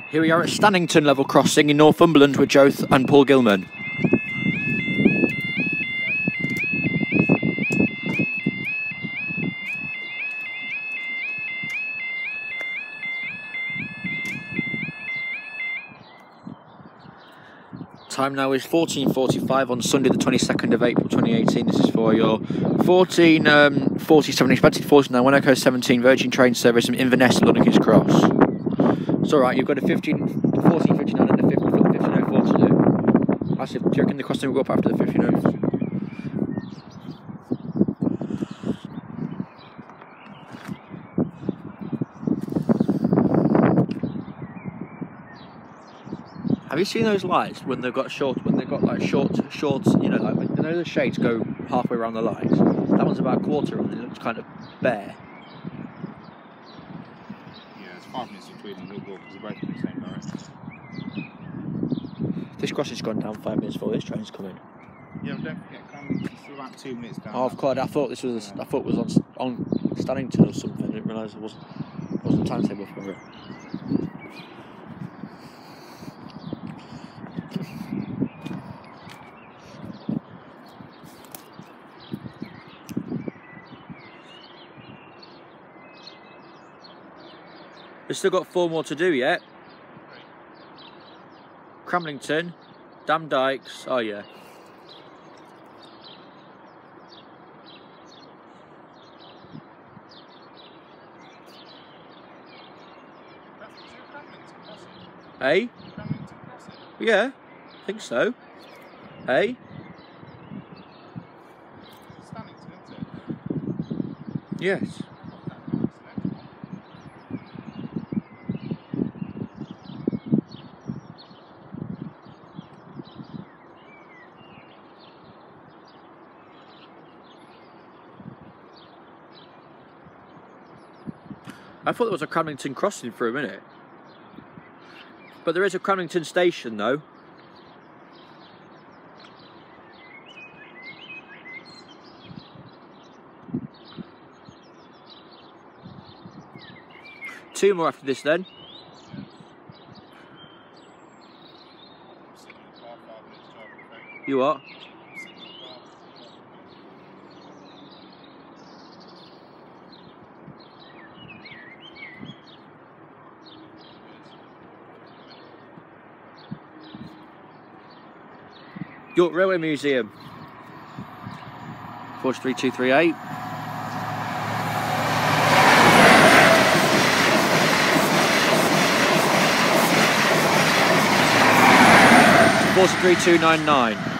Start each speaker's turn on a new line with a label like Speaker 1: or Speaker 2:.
Speaker 1: Here we are at Stannington level crossing in Northumberland with Joe and Paul Gilman. Time now is 14:45 on Sunday the 22nd of April 2018. This is for your 14:47 expected 49 1 Echo 17 Virgin train service from Inverness to London King's Cross. It's alright, you've got a 14:59 and a 15:04 to do. Actually, do you reckon the crossing will go up after the 15:04? Have you seen those lights when they've got like short, you know, like, you know the shades go halfway around the lights? That one's about a quarter on, it looks kind of bare.
Speaker 2: Yeah, it's 5 minutes between them, they'll go because they're both in the same direction.
Speaker 1: This crossing's gone down 5 minutes before this train's coming.
Speaker 2: Yeah, but don't forget, it's still about 2 minutes down.
Speaker 1: Oh, God, I thought it was on Stannington or something. I didn't realise it wasn't a timetable for it. We've still got 4 more to do yet. Cramlington, Dam Dykes, oh yeah. Hey? Yeah, I think so. Hey? Yes. I thought there was a Cramlington crossing for a minute. But there is a Cramlington station though. Two more after this then. You what? York Railway Museum. 43238. Forty-three 299.